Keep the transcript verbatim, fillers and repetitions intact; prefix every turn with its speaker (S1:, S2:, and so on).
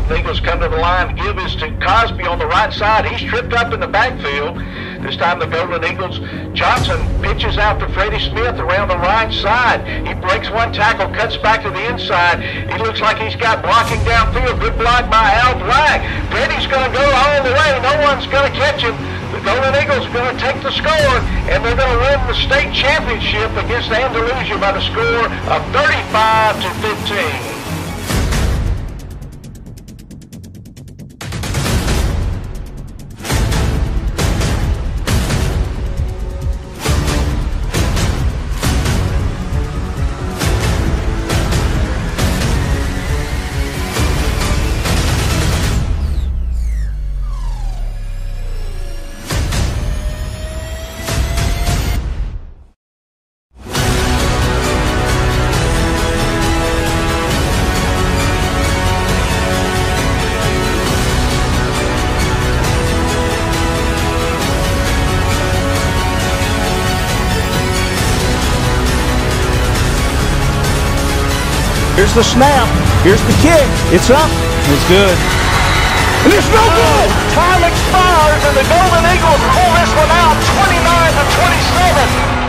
S1: Golden Eagles come to the line. Give is to Cosby on the right side. He's tripped up in the backfield. This time the Golden Eagles, Johnson pitches out to Freddie Smith around the right side. He breaks one tackle, cuts back to the inside. He looks like he's got blocking downfield. Good block by Al Black. Freddie's going to go all the way. No one's going to catch him. The Golden Eagles are going to take the score, and they're going to win the state championship against Andalusia by the score of thirty-five to fifteen.
S2: Here's the snap. Here's the kick. It's up. It's good. And it's no good.
S1: Time expires, and the Golden Eagles pull this one out twenty-nine to twenty-seven.